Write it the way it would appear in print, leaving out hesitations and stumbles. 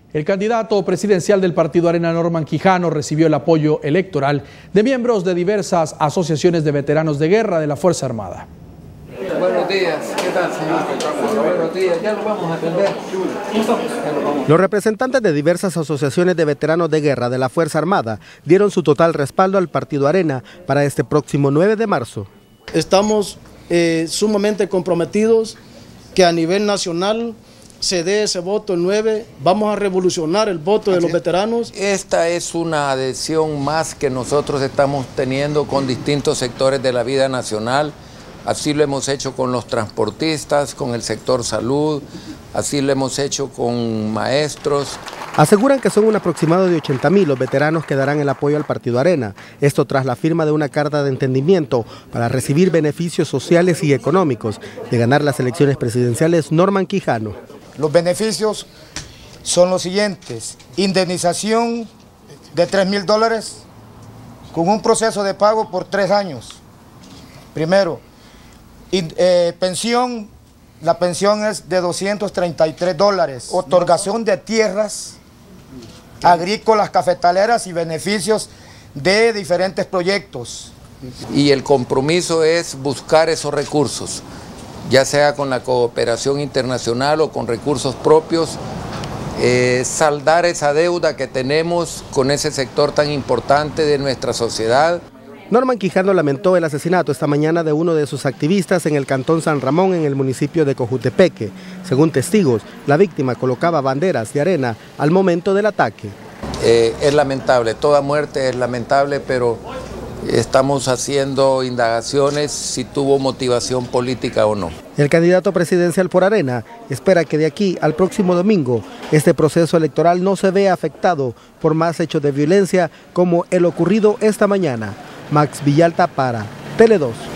El candidato presidencial del partido Arena, Norman Quijano, recibió el apoyo electoral de miembros de diversas asociaciones de veteranos de guerra de la Fuerza Armada. Buenos días, ¿qué tal, señor? Buenos días, ya lo vamos a atender. Los representantes de diversas asociaciones de veteranos de guerra de la Fuerza Armada dieron su total respaldo al partido Arena para este próximo 9 de marzo. Estamos sumamente comprometidos que a nivel nacional se dé ese voto el 9, vamos a revolucionar el voto de los veteranos. Esta es una adhesión más que nosotros estamos teniendo con distintos sectores de la vida nacional. Así lo hemos hecho con los transportistas, con el sector salud, así lo hemos hecho con maestros. Aseguran que son un aproximado de 80.000 los veteranos que darán el apoyo al partido Arena. Esto tras la firma de una carta de entendimiento para recibir beneficios sociales y económicos de ganar las elecciones presidenciales Norman Quijano. Los beneficios son los siguientes: indemnización de $3.000 con un proceso de pago por 3 años. Primero, pensión, la pensión es de $233, otorgación de tierras agrícolas, cafetaleras y beneficios de diferentes proyectos. Y el compromiso es buscar esos recursos, ya sea con la cooperación internacional o con recursos propios, saldar esa deuda que tenemos con ese sector tan importante de nuestra sociedad. Norman Quijano lamentó el asesinato esta mañana de uno de sus activistas en el cantón San Ramón, en el municipio de Cojutepeque. Según testigos, la víctima colocaba banderas de Arena al momento del ataque. Es lamentable, toda muerte es lamentable, pero estamos haciendo indagaciones si tuvo motivación política o no. El candidato presidencial por Arena espera que de aquí al próximo domingo este proceso electoral no se vea afectado por más hechos de violencia como el ocurrido esta mañana. Max Villalta para Tele 2.